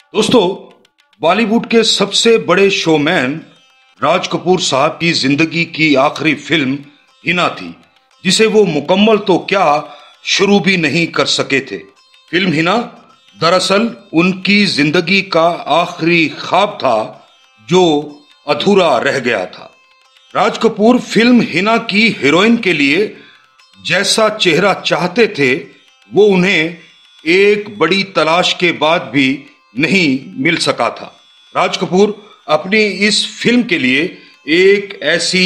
दोस्तों, बॉलीवुड के सबसे बड़े शोमैन राज कपूर साहब की जिंदगी की आखिरी फिल्म हिना थी, जिसे वो मुकम्मल तो क्या शुरू भी नहीं कर सके थे। फिल्म हिना दरअसल उनकी जिंदगी का आखिरी ख्वाब था जो अधूरा रह गया था। राज कपूर फिल्म हिना की हीरोइन के लिए जैसा चेहरा चाहते थे वो उन्हें एक बड़ी तलाश के बाद भी नहीं मिल सका था। राज कपूर अपनी इस फिल्म के लिए एक ऐसी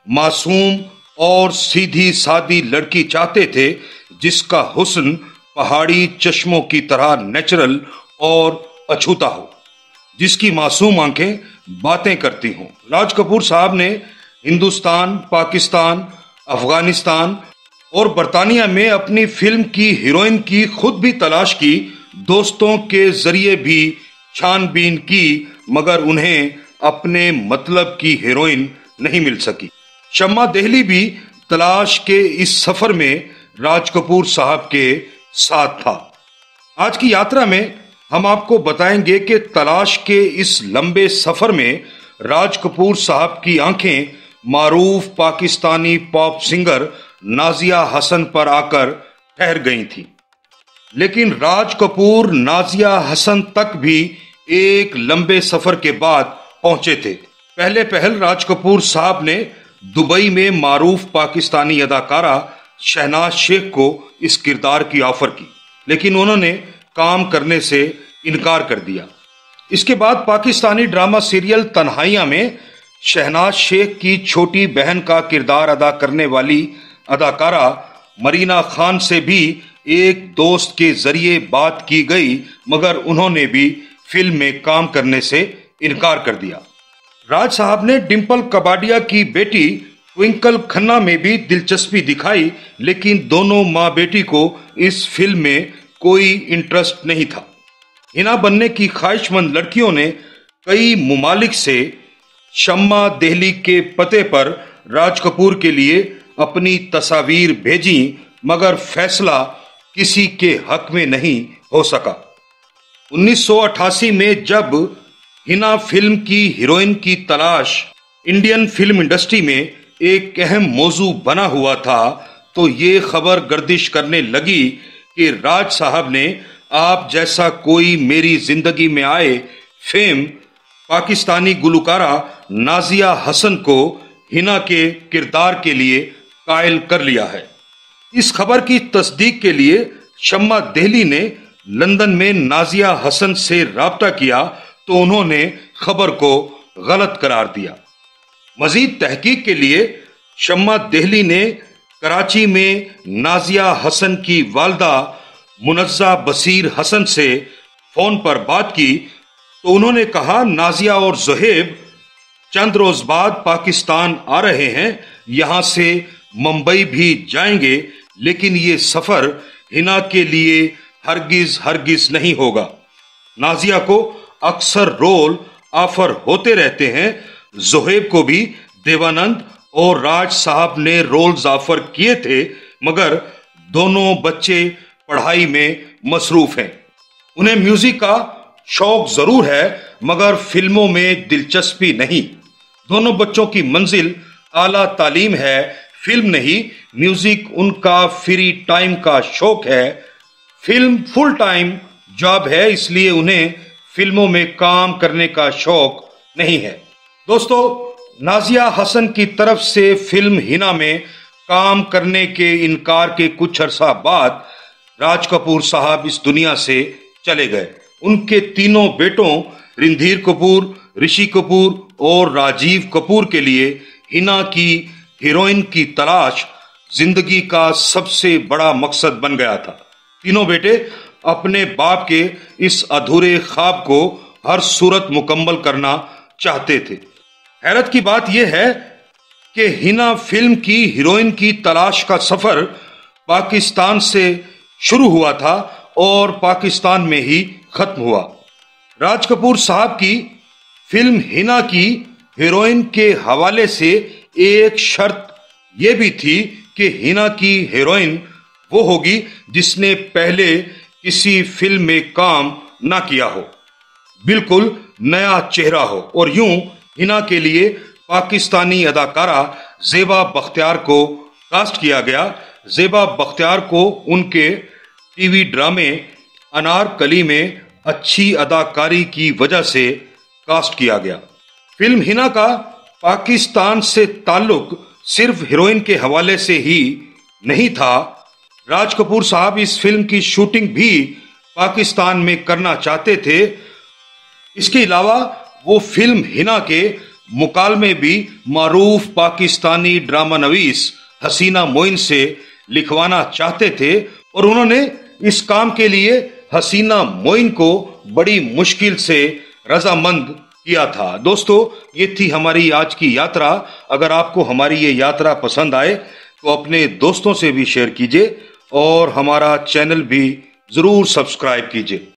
मासूम और सीधी सादी लड़की चाहते थे जिसका हुस्न पहाड़ी चश्मों की तरह नेचुरल और अछूता हो, जिसकी मासूम आंखें बातें करती हों। राज कपूर साहब ने हिंदुस्तान, पाकिस्तान, अफगानिस्तान और बरतानिया में अपनी फिल्म की हीरोइन की खुद भी तलाश की, दोस्तों के जरिए भी छानबीन की, मगर उन्हें अपने मतलब की हीरोइन नहीं मिल सकी। शम्मा देहली भी तलाश के इस सफर में राज कपूर साहब के साथ था। आज की यात्रा में हम आपको बताएंगे कि तलाश के इस लंबे सफर में राज कपूर साहब की आंखें मारूफ पाकिस्तानी पॉप सिंगर नाजिया हसन पर आकर ठहर गई थी। लेकिन राज कपूर नाजिया हसन तक भी एक लंबे सफर के बाद पहुंचे थे। पहले पहल राज कपूर साहब ने दुबई में मारूफ पाकिस्तानी अदाकारा शहनाज शेख को इस किरदार की ऑफर की, लेकिन उन्होंने काम करने से इनकार कर दिया। इसके बाद पाकिस्तानी ड्रामा सीरियल तन्हाइयां में शहनाज शेख की छोटी बहन का किरदार अदा करने वाली अदाकारा मरीना खान से भी एक दोस्त के जरिए बात की गई, मगर उन्होंने भी फिल्म में काम करने से इनकार कर दिया। राज साहब ने डिंपल कपाडिया की बेटी ट्विंकल खन्ना में भी दिलचस्पी दिखाई, लेकिन दोनों माँ बेटी को इस फिल्म में कोई इंटरेस्ट नहीं था। हिना बनने की ख्वाहिशमंद लड़कियों ने कई मुमालिक से शम्मा देहली के पते पर राज कपूर के लिए अपनी तस्वीर भेजी, मगर फैसला किसी के हक में नहीं हो सका। 1988 में जब हिना फिल्म की हीरोइन की तलाश इंडियन फिल्म इंडस्ट्री में एक अहम मौजू बना हुआ था, तो ये खबर गर्दिश करने लगी कि राज साहब ने आप जैसा कोई मेरी जिंदगी में आए फेम पाकिस्तानी गुलकारा नाजिया हसन को हिना के किरदार के लिए कायल कर लिया है। इस खबर की तस्दीक के लिए शम्मा देहली ने लंदन में नाजिया हसन से राब्ता किया, तो उन्होंने खबर को गलत करार दिया। मजीद तहकीक के लिए शम्मा देहली ने कराची में नाजिया हसन की वालदा मुनज़्ज़ा बसीर हसन से फोन पर बात की, तो उन्होंने कहा नाजिया और ज़ुहैब चंद रोज बाद पाकिस्तान आ रहे हैं, यहां से मुंबई भी जाएंगे, लेकिन ये सफर हिना के लिए हरगिज हरगिज नहीं होगा। नाजिया को अक्सर रोल ऑफर होते रहते हैं, ज़ुहैब को भी देवानंद और राज साहब ने रोल्स ऑफर किए थे, मगर दोनों बच्चे पढ़ाई में मसरूफ हैं। उन्हें म्यूजिक का शौक जरूर है, मगर फिल्मों में दिलचस्पी नहीं। दोनों बच्चों की मंजिल आला तालीम है, फिल्म नहीं। म्यूजिक उनका फ्री टाइम का शौक है, फिल्म फुल टाइम जॉब है, इसलिए उन्हें फिल्मों में काम करने का शौक नहीं है। दोस्तों, नाजिया हसन की तरफ से फिल्म हिना में काम करने के इनकार के कुछ अरसा बाद राज कपूर साहब इस दुनिया से चले गए। उनके तीनों बेटों रणधीर कपूर, ऋषि कपूर और राजीव कपूर के लिए हिना की हीरोइन की तलाश जिंदगी का सबसे बड़ा मकसद बन गया था। तीनों बेटे अपने बाप के इस अधूरे ख्वाब को हर सूरत मुकम्मल करना चाहते थे। हैरत की बात यह है कि हिना फिल्म की हीरोइन की तलाश का सफर पाकिस्तान से शुरू हुआ था और पाकिस्तान में ही खत्म हुआ। राज कपूर साहब की फिल्म हिना की हीरोइन के हवाले से एक शर्त यह भी थी कि हिना की हीरोइन वो होगी जिसने पहले किसी फिल्म में काम ना किया हो। बिल्कुल नया चेहरा हो। और यूं हिना के लिए पाकिस्तानी अदाकारा जेबा बख्तियार को कास्ट किया गया। जेबा बख्तियार को उनके टीवी ड्रामे अनारकली में अच्छी अदाकारी की वजह से कास्ट किया गया। फिल्म हिना का पाकिस्तान से ताल्लुक सिर्फ हीरोइन के हवाले से ही नहीं था। राज कपूर साहब इस फिल्म की शूटिंग भी पाकिस्तान में करना चाहते थे। इसके अलावा वो फिल्म हिना के मुकालमे भी मारूफ पाकिस्तानी ड्रामा नवीस हसीना मोइन से लिखवाना चाहते थे और उन्होंने इस काम के लिए हसीना मोइन को बड़ी मुश्किल से रजामंद किया था। दोस्तों, ये थी हमारी आज की यात्रा। अगर आपको हमारी ये यात्रा पसंद आए तो अपने दोस्तों से भी शेयर कीजिए और हमारा चैनल भी जरूर सब्सक्राइब कीजिए।